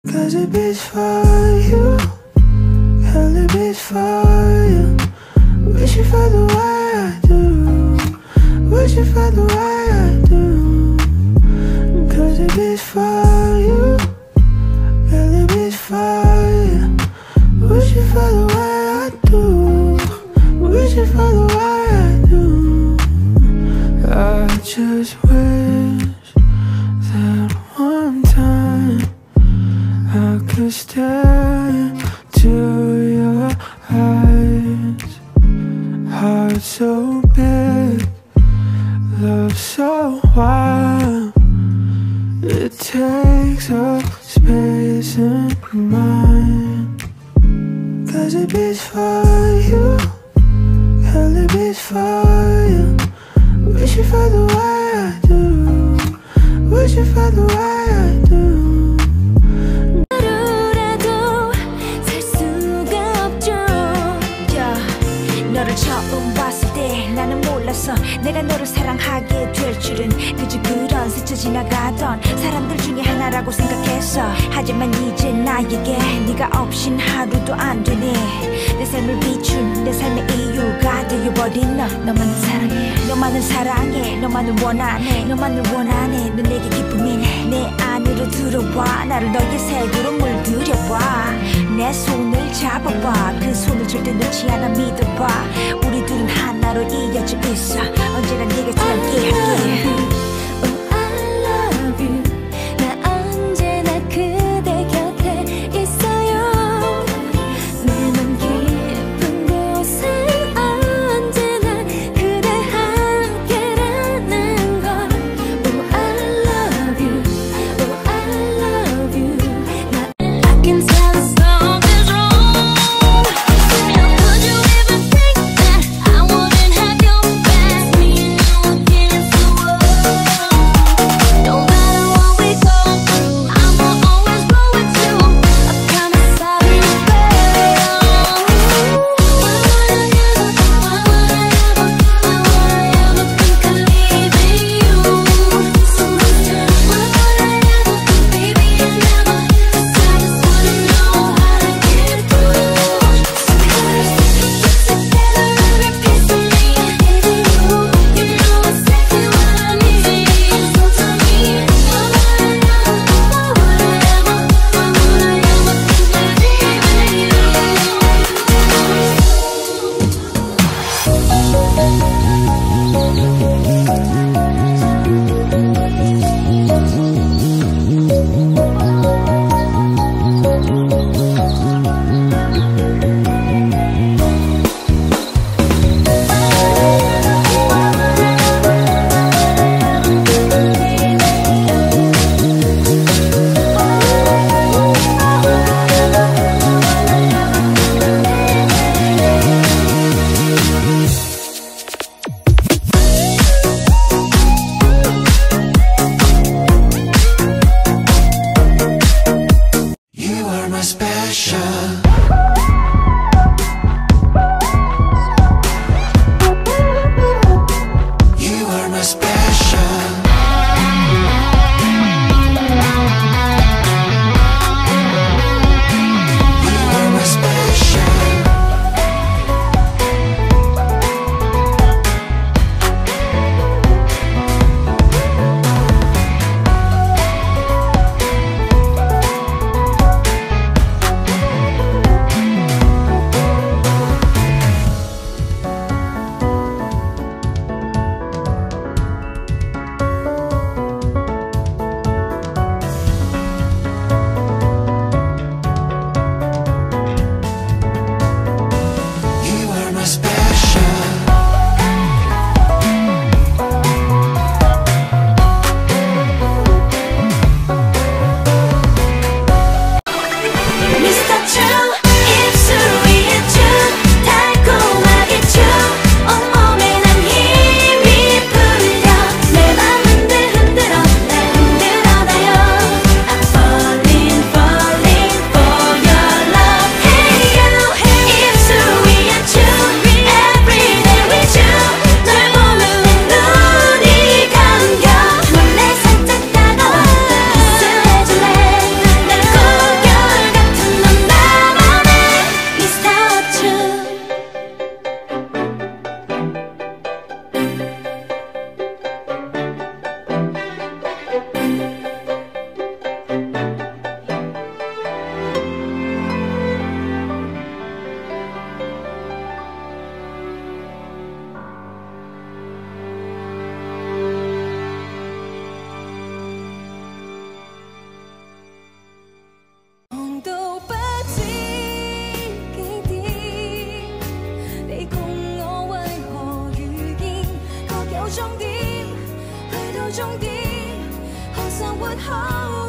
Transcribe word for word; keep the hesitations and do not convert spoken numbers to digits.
Cause it beats for you, hell it beats for you. Wish you felt the way I do, wish you felt the way I do. Cause it beats for you, hell it beats for you. Wish you felt the way I do, wish you felt the way I do. I just wish that one time I could stare into your eyes. Heart so big, love so wild. It takes up space in mine. Cause it beats for you, hell it beats for you. Wish you felt the way I do, wish you felt the way I do. 너를 처음 봤을 때 나는 몰랐어 내가 너를 사랑하게 될 줄은. 그저 그런 스쳐 지나가던 사람들 중에 하나라고 생각했어. 하지만 이제 나에게 네가 없인 하루도 안 되네. 내 삶을 비춘 내 삶의 이유가 되어버린 너. 너만을 사랑해, 너만을 사랑해, 너만을 원하네, 너만을 원하네. 넌 내게 기쁨이네. 내 안으로 들어와 나를 너의 색으로 물들여봐. 내 손을 잡아봐, 그 손을 절대 놓지 않아 믿어봐. 우리 둘은 하나로 이어져 있어. 언제나 네 곁에 함께 할게. I wouldn't have your back, me and you against the world. hold